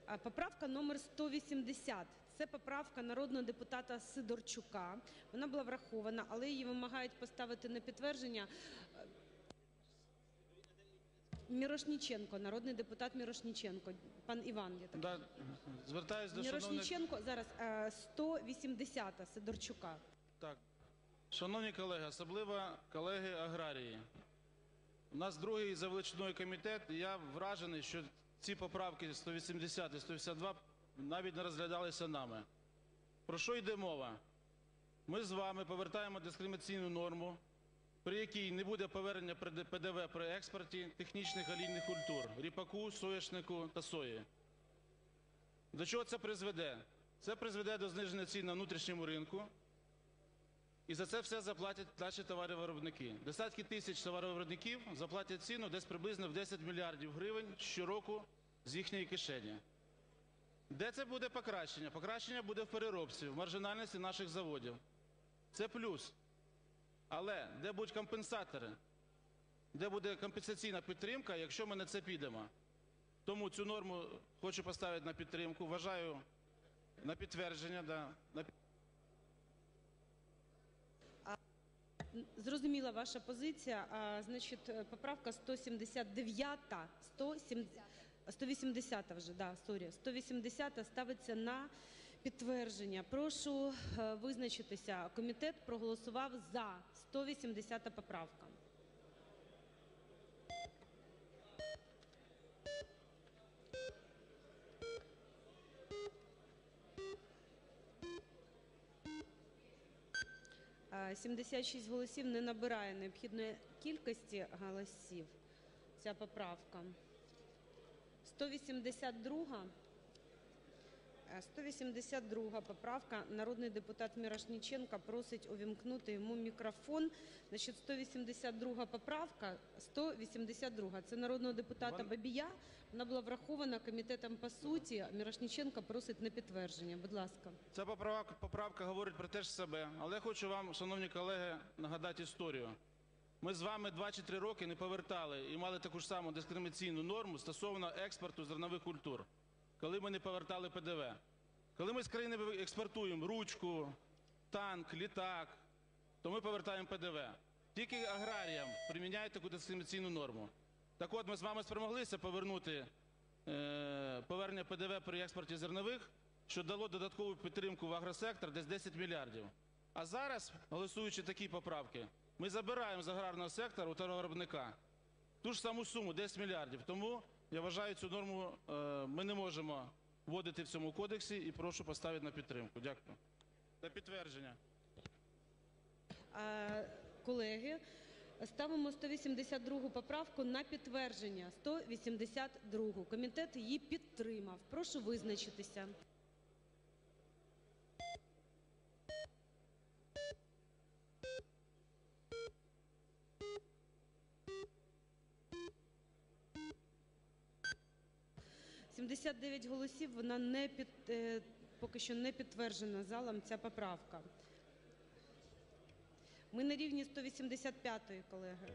Поправка номер 180. Це поправка народного депутата Сидорчука. Вона була врахована, але її вимагають поставити на підтвердження Мірошниченко, народний депутат Мірошниченко. Пан Іван, я так. Звертаюсь до Мірошниченко, зараз 180-та Сидорчука. Так. Шановні колеги, особливо колеги аграрії. У нас другий за величиною комітет, і я вражений, що ці поправки 180 і 182 навіть не розглядалися нами. Про що йде мова? Ми з вами повертаємо дискримінаційну норму, при якій не буде повернення ПДВ при експорті технічних олійних культур – ріпаку, соняшнику та сої. До чого це призведе? Це призведе до зниження цін на внутрішньому ринку, і за це все заплатять наші товаровиробники. Десятки тисяч товаровиробників заплатять ціну десь приблизно в 10 мільярдів гривень щороку з їхньої кишені. Де це буде покращення? Покращення буде в переробці, в маржинальності наших заводів. Це плюс. Але де будуть компенсатори? Де буде компенсаційна підтримка, якщо ми на це підемо? Тому цю норму хочу поставити на підтримку. Вважаю на підтвердження. Зрозуміла ваша позиція. Значить, поправка 179-та, 180-та вже, да, сорі, 180-та ставиться на підтвердження. Прошу визначитися. Комітет проголосував за 180-та поправка. – 76 голосів, не набирає необхідної кількості голосів ця поправка. 182 поправка. Народний депутат Мірошниченко просить увімкнути йому мікрофон. Значить, 182 поправка, 182. Це народного депутата Бабія. Вона була врахована комітетом по суті. Мірошниченко просить на підтвердження. Будь ласка. Ця поправка говорить про те ж себе. Але я хочу вам, шановні колеги, нагадати історію. Ми з вами 2 чи 3 роки не повертали і мали таку ж саму дискримінаційну норму стосовно експорту зернових культур, коли ми не повертали ПДВ. Коли ми з країни експортуємо ручку, танк, літак, то ми повертаємо ПДВ. Тільки аграріям приміняють таку дискримінаційну норму. Так от, ми з вами спромоглися повернути повернення ПДВ при експорті зернових, що дало додаткову підтримку в агросектор десь 10 мільярдів. А зараз, голосуючи такі поправки, ми забираємо з аграрного сектору у товаровиробника ту ж саму суму – 10 мільярдів. Тому, я вважаю, цю норму ми не можемо вводити в цьому кодексі і прошу поставити на підтримку. Дякую. На підтвердження. Колеги, ставимо 182 поправку на підтвердження. 182. Комітет її підтримав. Прошу визначитися. – 79 голосів, вона поки що не підтверджена залом, ця поправка. Ми на рівні 185-ї, колеги.